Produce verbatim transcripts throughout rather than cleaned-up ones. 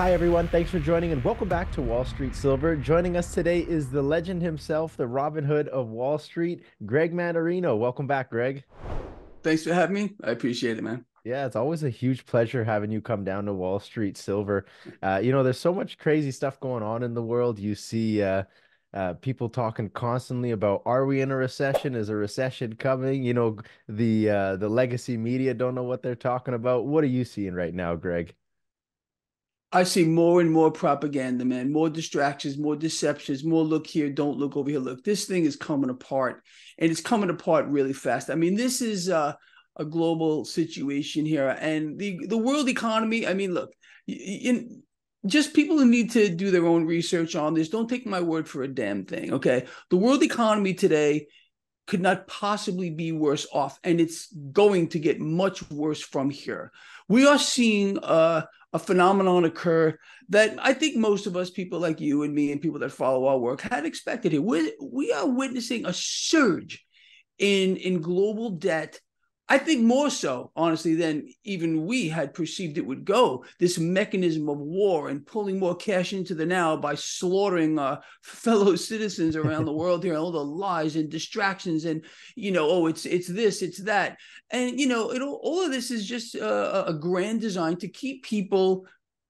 Hi, everyone. Thanks for joining and welcome back to Wall Street Silver. Joining us today is the legend himself, the Robin Hood of Wall Street, Greg Mannarino. Welcome back, Greg. Thanks for having me. I appreciate it, man. Yeah, it's always a huge pleasure having you come down to Wall Street Silver. Uh, you know, there's so much crazy stuff going on in the world. You see uh, uh, people talking constantly about, are we in a recession? Is a recession coming? You know, the uh, the legacy media don't know what they're talking about. What are you seeing right now, Greg? I see more and more propaganda, man, more distractions, more deceptions, more look here, don't look over here. Look, this thing is coming apart, and it's coming apart really fast. I mean, this is uh, a global situation here, and the, the world economy. I mean, look, in, just people who need to do their own research on this, don't take my word for a damn thing, okay? The world economy today could not possibly be worse off, and it's going to get much worse from here. We are seeing uh, a phenomenon occur that I think most of us, people like you and me and people that follow our work, had expected here. We're, we are witnessing a surge in, in global debt. I think more so, honestly, than even we had perceived it would go. This mechanism of war and pulling more cash into the now by slaughtering uh, fellow citizens around the world here, all the lies and distractions, and you know, oh, it's it's this, it's that, and you know, it all of this is just uh, a grand design to keep people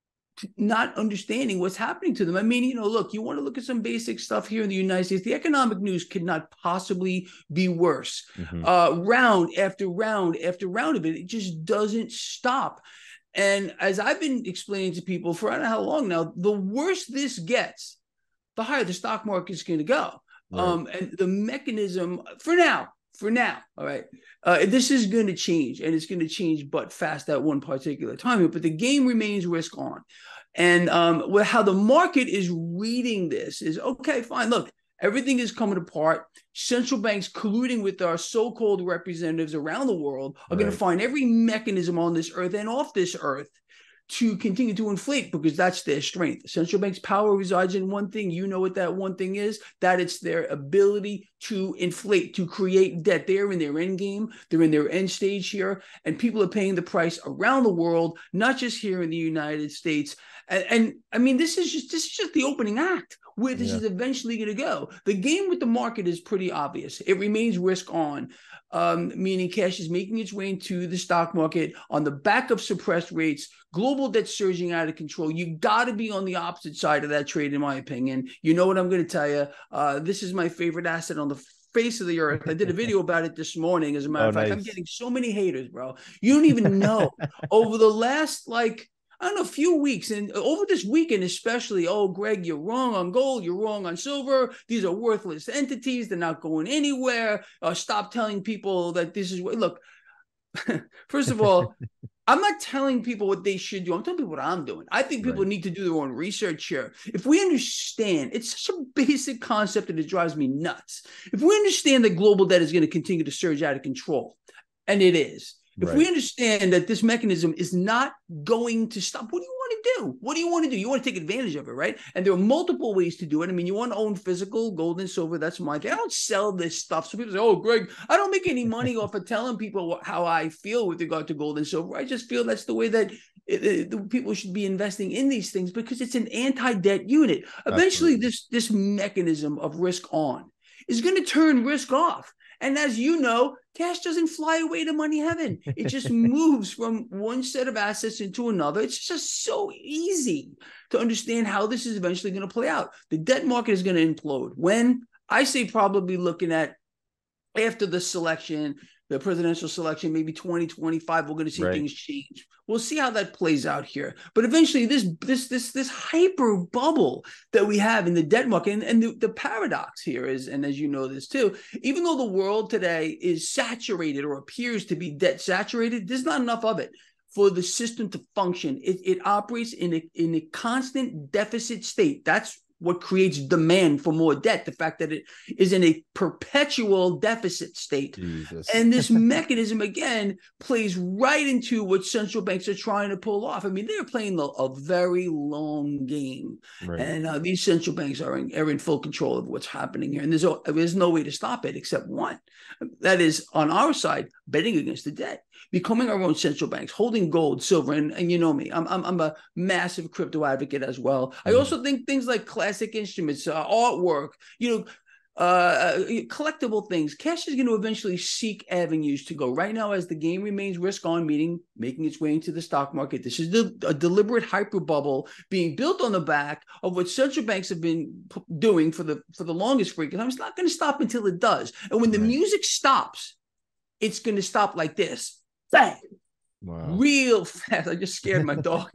not understanding what's happening to them. I mean, you know, look, you want to look at some basic stuff here in the United States. The economic news could not possibly be worse. Hmm. Uh, round after round after round of it, it just doesn't stop. And as I've been explaining to people for I don't know how long now, the worse this gets, the higher the stock market is going to go. Right. Um, and the mechanism for now, for now, all right, uh, this is going to change, and it's going to change, but fast at one particular time. But the game remains risk on. And um, how the market is reading this is, okay, fine, look, everything is coming apart. Central banks colluding with our so-called representatives around the world are going to Right. find every mechanism on this earth and off this earth to continue to inflate, because that's their strength. Central bank's power resides in one thing. You know what that one thing is? That it's their ability to inflate, to create debt. They're in their end game. They're in their end stage here. And people are paying the price around the world, not just here in the United States. And, and I mean, this is just this is just the opening act where this Yeah. is eventually going to go. The game with the market is pretty obvious. It remains risk on, um, meaning cash is making its way into the stock market on the back of suppressed rates, global debt surging out of control. You got to be on the opposite side of that trade, in my opinion. You know what I'm going to tell you? Uh, this is my favorite asset on the face of the earth. I did a video about it this morning. As a matter Oh, of fact, I'm nice. getting so many haters, bro. You don't even know. Over the last, like, I don't know, a few weeks, and over this weekend especially, oh, Greg, you're wrong on gold, you're wrong on silver. These are worthless entities. They're not going anywhere. Uh, stop telling people that this is what, look, first of all, I'm not telling people what they should do. I'm telling people what I'm doing. I think people Right. need to do their own research here. If we understand, it's such a basic concept that it drives me nuts. If we understand that global debt is going to continue to surge out of control, and it is, if we Right. understand that this mechanism is not going to stop, what do you want to do? What do you want to do? You want to take advantage of it, right? And there are multiple ways to do it. I mean, you want to own physical gold and silver. That's my thing. I don't sell this stuff. So people say, oh, Greg, I don't make any money off of telling people how I feel with regard to gold and silver. I just feel that's the way that it, it, the people should be investing in these things, because it's an anti-debt unit. Eventually, Absolutely. this, this mechanism of risk on is going to turn risk off. And as you know, cash doesn't fly away to money heaven. It just moves from one set of assets into another. It's just so easy to understand how this is eventually going to play out. The debt market is going to implode. When? I say probably looking at after the selection, the presidential selection, maybe twenty twenty-five, we're going to see Right. things change. We'll see how that plays out here. But eventually, this this this this hyper bubble that we have in the debt market, and, and the, the paradox here is, and as you know this too, even though the world today is saturated or appears to be debt saturated, there's not enough of it for the system to function. It, it operates in a, in a constant deficit state. That's what creates demand for more debt, the fact that it is in a perpetual deficit state. Jesus. And this mechanism, again, plays right into what central banks are trying to pull off. I mean, they're playing a, a very long game. Right. And uh, these central banks are in, are in full control of what's happening here. And there's, there's no way to stop it except one. That is, on our side, betting against the debt. becoming our own central banks, holding gold, silver, and, and you know me, I'm, I'm, I'm a massive crypto advocate as well. I Mhm. also think things like classic instruments, uh, artwork, you know, uh, collectible things. Cash is going to eventually seek avenues to go. Right now, as the game remains risk on, meaning making its way into the stock market, this is the, a deliberate hyper bubble being built on the back of what central banks have been doing for the for the longest freaking time. It's not going to stop until it does. And when the Right. music stops, it's going to stop like this. Bang! Wow. Real fast. I just scared my dog.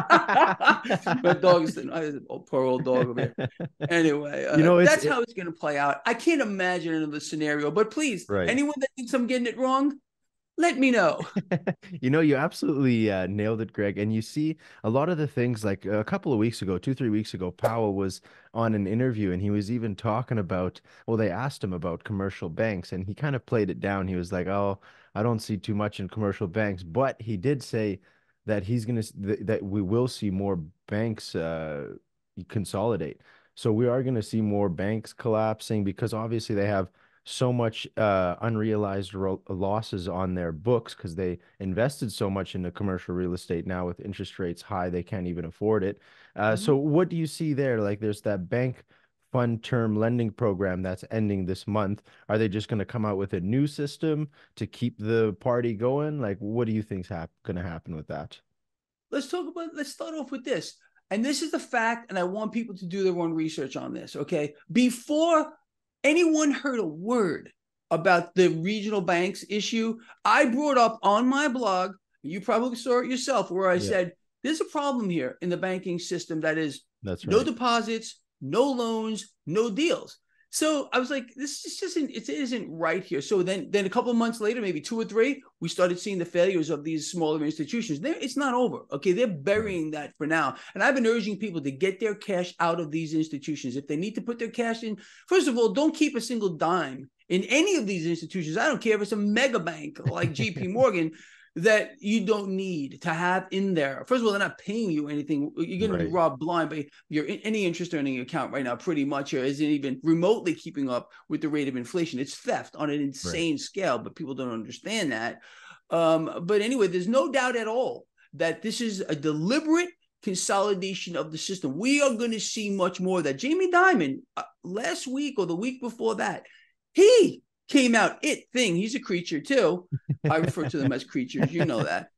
My dog is a oh, poor old dog over here. Anyway, You uh, know, it's that's it, how it's going to play out. I can't imagine another scenario, but please, right. anyone that thinks I'm getting it wrong, let me know. You know, you absolutely uh, nailed it, Greg. And you see a lot of the things like a couple of weeks ago, two, three weeks ago, Powell was on an interview and he was even talking about, well, they asked him about commercial banks and he kind of played it down. He was like, oh, I don't see too much in commercial banks. But he did say that he's going to, th that we will see more banks uh, consolidate. So we are going to see more banks collapsing because obviously they have so much uh, unrealized ro losses on their books because they invested so much into commercial real estate. Now with interest rates high, they can't even afford it. Uh, so Mhm. what do you see there? Like there's that bank fund term lending program that's ending this month. Are they just going to come out with a new system to keep the party going? Like what do you think's hap going to happen with that? Let's talk about, let's start off with this. And this is the fact, and I want people to do their own research on this, okay? Before anyone heard a word about the regional banks issue, I brought up on my blog, you probably saw it yourself, where I Yeah, said, there's a problem here in the banking system that is that's no right. deposits, no loans, no deals. So I was like, this just isn't, it isn't right here. So then, then a couple of months later, maybe two or three, we started seeing the failures of these smaller institutions. They're, it's not over. Okay. They're Right. burying that for now. And I've been urging people to get their cash out of these institutions. If they need to put their cash in, first of all, don't keep a single dime in any of these institutions. I don't care if it's a mega bank like J P Morgan that you don't need to have in there. First of all, they're not paying you anything. You're going to be Right. robbed blind by your any interest earning account right now. Pretty much here isn't even remotely keeping up with the rate of inflation. It's theft on an Right. insane scale, but people don't understand that. Um, but anyway, there's no doubt at all that this is a deliberate consolidation of the system. We are going to see much more of that. Jamie Dimon, uh, last week or the week before that, he came out, it thing. He's a creature too. I refer to them as creatures. You know that.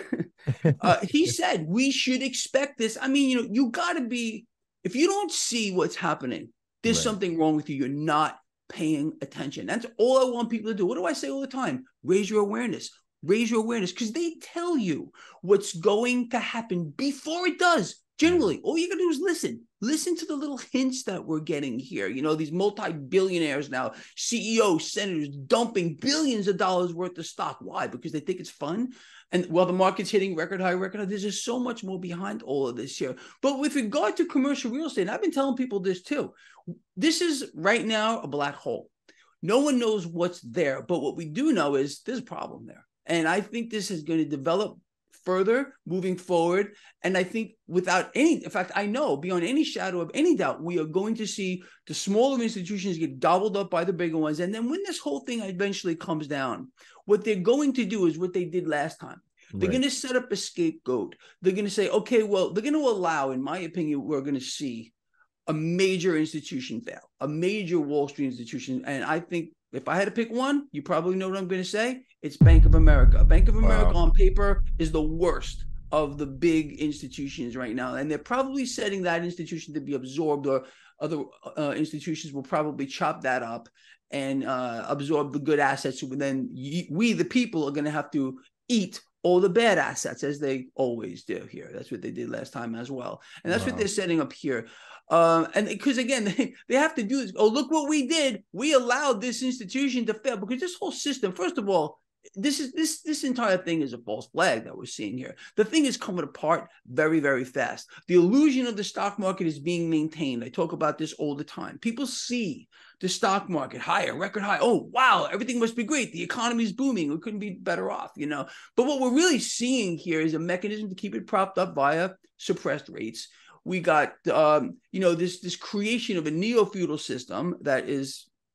uh, he said we should expect this. I mean, you know, you got to be, if you don't see what's happening, there's Right. something wrong with you. You're not paying attention. That's all I want people to do. What do I say all the time? Raise your awareness. Raise your awareness because they tell you what's going to happen before it does. Yeah. Generally, all you got to do is listen. Listen to the little hints that we're getting here. You know, these multi-billionaires now, C E Os, senators dumping billions of dollars worth of stock. Why? Because they think it's fun. And while the market's hitting record high, record high, there's just so much more behind all of this here. But with regard to commercial real estate, and I've been telling people this too, this is right now a black hole. No one knows what's there, but what we do know is there's a problem there. And I think this is going to develop further moving forward. And I think without any, in fact, I know beyond any shadow of any doubt, we are going to see the smaller institutions get gobbled up by the bigger ones. And then when this whole thing eventually comes down, what they're going to do is what they did last time. They're Right. going to set up a scapegoat. They're going to say, okay, well, they're going to allow, in my opinion, we're going to see a major institution fail, a major Wall Street institution. And I think if I had to pick one, you probably know what I'm going to say. It's Bank of America. Bank of America Wow. on paper is the worst of the big institutions right now. And they're probably setting that institution to be absorbed, or other uh, institutions will probably chop that up and uh, absorb the good assets. So then we, the people, are going to have to eat all the bad assets, as they always do here. That's what they did last time as well. And that's what Wow. they're setting up here. Uh, and because again, they, they have to do this. Oh, look what we did. We allowed this institution to fail, because this whole system, first of all, this is this this entire thing is a false flag that we're seeing here. The thing is coming apart very, very fast. The illusion of the stock market is being maintained. I talk about this all the time. People see the stock market higher, record high. Oh, wow, everything must be great. The economy is booming. We couldn't be better off, you know. But what we're really seeing here is a mechanism to keep it propped up via suppressed rates. We got, um, you know, this this creation of a neo-feudal system that is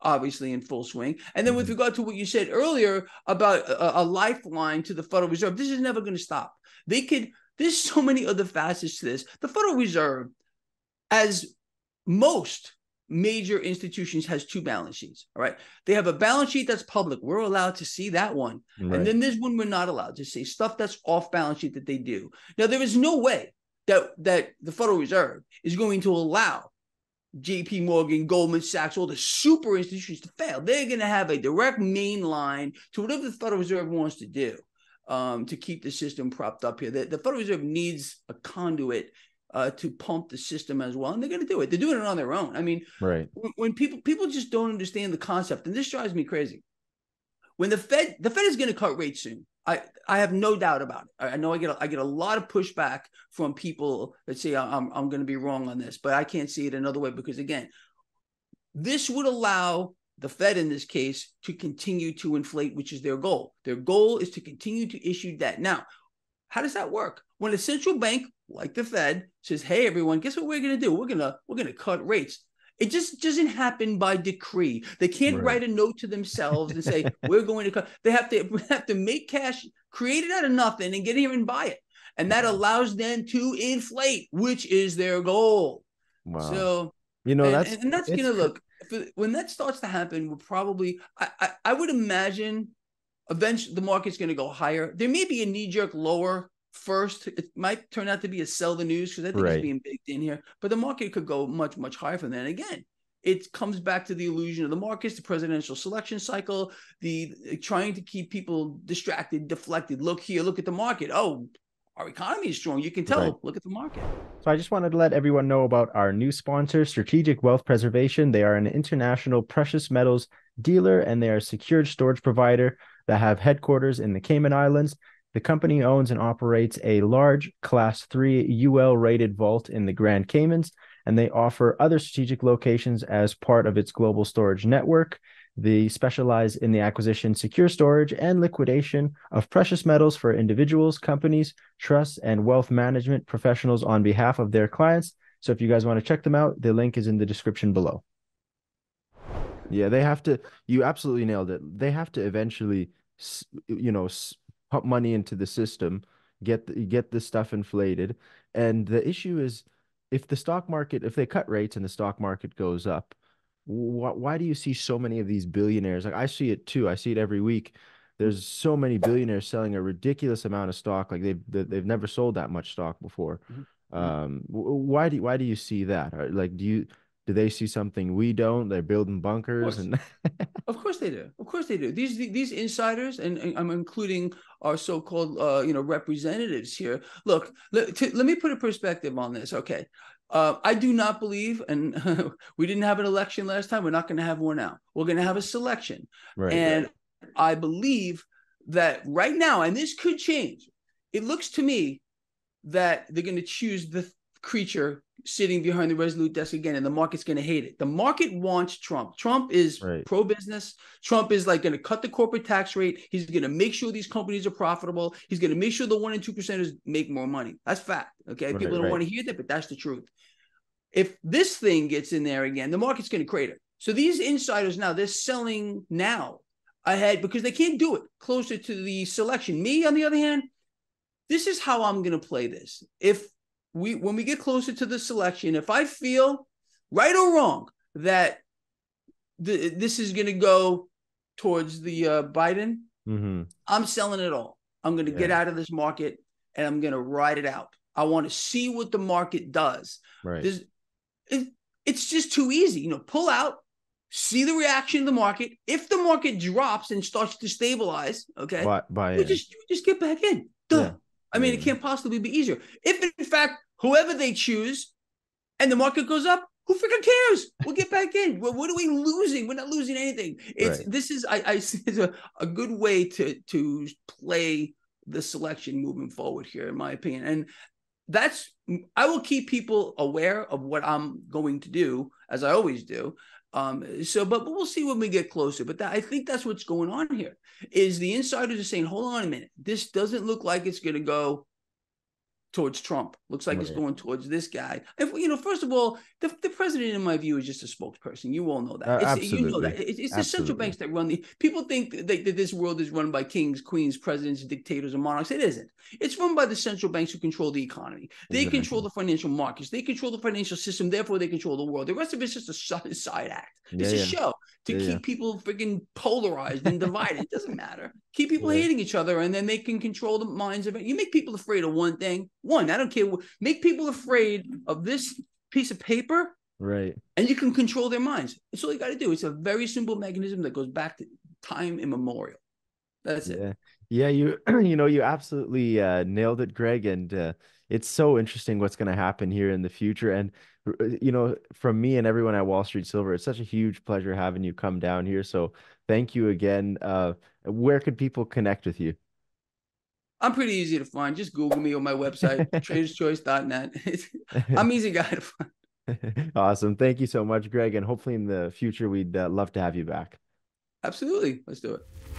obviously in full swing. And then with Mhm. regard to what you said earlier about a, a lifeline to the Federal Reserve, this is never going to stop. They could, there's so many other facets to this. The Federal Reserve, as most major institutions, has two balance sheets. All right. They have a balance sheet that's public. We're allowed to see that one. And Right. then there's one we're not allowed to see, stuff that's off balance sheet that they do. Now, there is no way that, that the Federal Reserve is going to allow J P Morgan, Goldman Sachs, all the super institutions to fail. They're going to have a direct main line to whatever the Federal Reserve wants to do um, to keep the system propped up here. The, the Federal Reserve needs a conduit uh, to pump the system as well, and they're going to do it. They're doing it on their own. I mean, Right. when, when people people just don't understand the concept, and this drives me crazy. When the Fed, the Fed is going to cut rates soon. I, I have no doubt about it. I know I get a, I get a lot of pushback from people that say I'm I'm going to be wrong on this, but I can't see it another way because again, this would allow the Fed in this case to continue to inflate, which is their goal. Their goal is to continue to issue debt. Now, how does that work? When a central bank like the Fed says, "Hey, everyone, guess what we're going to do? We're gonna we're gonna cut rates." It just doesn't happen by decree. They can't Right. write a note to themselves and say, we're going to cut. They have to have to make cash, create it out of nothing, and get here and buy it. And that Wow. allows them to inflate, which is their goal. Wow. So, You know, and, that's and that's going it's to cr- look, when that starts to happen, we'll probably, I, I, I would imagine eventually the market's going to go higher. There may be a knee jerk lower first. It might turn out to be a sell the news because I think it's right. being baked in here, but the market could go much, much higher from that. And again, it comes back to the illusion of the markets, the presidential selection cycle, the trying to keep people distracted, deflected. Look here, look at the market. Oh, our economy is strong. You can Right. tell. Look at the market. So I just wanted to let everyone know about our new sponsor, Strategic Wealth Preservation. They are an international precious metals dealer and they are a secured storage provider that have headquarters in the Cayman Islands. The company owns and operates a large Class three U L rated vault in the Grand Caymans, and they offer other strategic locations as part of its global storage network. They specialize in the acquisition, secure storage, and liquidation of precious metals for individuals, companies, trusts, and wealth management professionals on behalf of their clients. So if you guys want to check them out, the link is in the description below. Yeah, they have to, you absolutely nailed it. They have to eventually, you know, pump money into the system, get the, get this stuff inflated. And the issue is if the stock market, if they cut rates and the stock market goes up, wh why do you see so many of these billionaires? Like I see it too. I see it every week. There's so many billionaires selling a ridiculous amount of stock. Like they've they've never sold that much stock before. Mm-hmm. Um, why do why do you see that? Like, do you do they see something we don't? They're building Of bunkers course. and Of course they do. Of course they do. These these insiders, and, and I'm including our so-called uh, you know representatives here. Look, let, to, let me put a perspective on this. Okay, uh, I do not believe, and we didn't have an election last time. We're not going to have one now. We're going to have a selection, right, and I believe that right now, and this could change. It looks to me that they're going to choose the creature sitting behind the Resolute desk again, and the market's going to hate it. The market wants Trump. Trump is right, pro-business. Trump is like going to cut the corporate tax rate. He's going to make sure these companies are profitable. He's going to make sure the one and two percenters make more money. That's fact. Okay, right, people don't right, want to hear that, but that's the truth. If this thing gets in there again, the market's going to crater. So these insiders now, they're selling now ahead because they can't do it closer to the selection. Me, on the other hand, this is how I'm going to play this. If we, when we get closer to the selection, if I feel right or wrong that the, this is going to go towards the uh, Biden, mm-hmm. I'm selling it all. I'm going to Yeah, get out of this market and I'm going to ride it out. I want to see what the market does. right. There's, it, it's just too easy. You know, pull out, see the reaction of the market. If the market drops and starts to stabilize, okay, Buy buy you in. just, you just get back in. Yeah, Duh. I yeah, mean, it yeah. can't possibly be easier. If in fact, whoever they choose and the market goes up, who freaking cares? We'll get back in. Well, what are we losing? We're not losing anything. It's Right. this is I, I see it's a, a good way to to play the selection moving forward here, in my opinion. And that's I will keep people aware of what I'm going to do, as I always do. Um, so, but, but we'll see when we get closer. But that, I think that's what's going on here. Is the insiders are saying, hold on a minute, this doesn't look like it's going to go towards Trump. Looks like it's Right. going towards this guy. If, you know, first of all, the, the president, in my view, is just a spokesperson. You all know that. Uh, It's you know that absolutely. it's, it's the central Absolutely. banks that run the. People think that, that this world is run by kings, queens, presidents, dictators, and monarchs. It isn't. It's run by the central banks who control the economy. They control Exactly. the financial markets. They control the financial system. Therefore, they control the world. The rest of it's just a side act. Yeah, It's a yeah. show to Yeah, yeah. keep people freaking polarized and divided. It doesn't matter. Keep people Yeah. hating each other, and then they can control the minds of it. You make people afraid of one thing. One, I don't care. Make people afraid of this piece of paper, Right. and you can control their minds. That's all you got to do. It's a very simple mechanism that goes back to time immemorial. That's it. Yeah. Yeah, you you know, you absolutely uh, nailed it, Greg, and uh, it's so interesting what's going to happen here in the future. And uh, you know, from me and everyone at Wall Street Silver, it's such a huge pleasure having you come down here. So thank you again. Uh, where could people connect with you? I'm pretty easy to find. Just Google me on my website, traders choice dot net. I'm easy guy to find. Awesome. Thank you so much, Greg, and hopefully in the future we'd uh, love to have you back. Absolutely. Let's do it.